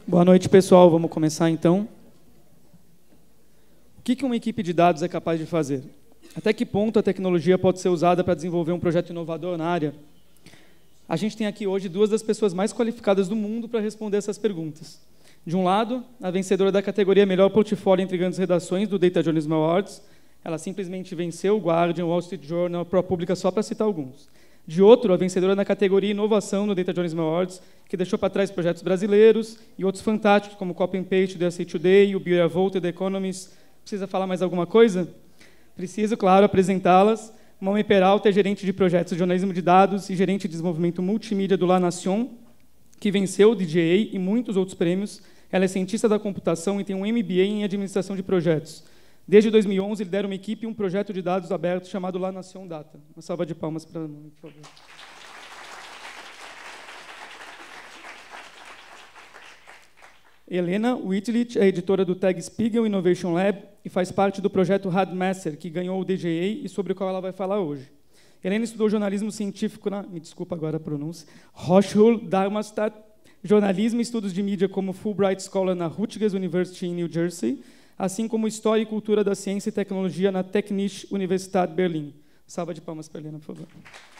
Boa noite, pessoal. Vamos começar, então. O que uma equipe de dados é capaz de fazer? Até que ponto a tecnologia pode ser usada para desenvolver um projeto inovador na área? A gente tem aqui hoje duas das pessoas mais qualificadas do mundo para responder essas perguntas. De um lado, a vencedora da categoria Melhor Portfólio entre Grandes Redações do Data Journalism Awards. Ela simplesmente venceu o Guardian, Wall Street Journal, a ProPublica, só para citar alguns. De outro, a vencedora na categoria Inovação no Data Journalism Awards, que deixou para trás projetos brasileiros e outros fantásticos, como o Copy and Paste do USA Today, o Beer Volt, The Economist. Precisa falar mais alguma coisa? Preciso, claro, apresentá-las. Mauê Peralta é gerente de projetos de jornalismo de dados e gerente de desenvolvimento multimídia do La Nation, que venceu o DJA e muitos outros prêmios. Ela é cientista da computação e tem um MBA em administração de projetos. Desde 2011, lidera uma equipe e um projeto de dados abertos chamado La Nation Data. Uma salva de palmas para ela, por favor. Helena Wittlich é editora do Tag Spiegel Innovation Lab e faz parte do projeto Radmaster, que ganhou o DJA e sobre o qual ela vai falar hoje. Helena estudou jornalismo científico na, me desculpa agora a pronúncia, Hochschule Darmstadt, jornalismo e estudos de mídia como Fulbright Scholar na Rutgers University em New Jersey, assim como História e Cultura da Ciência e Tecnologia na Technische Universität Berlin. Salva de palmas para a Helena, por favor.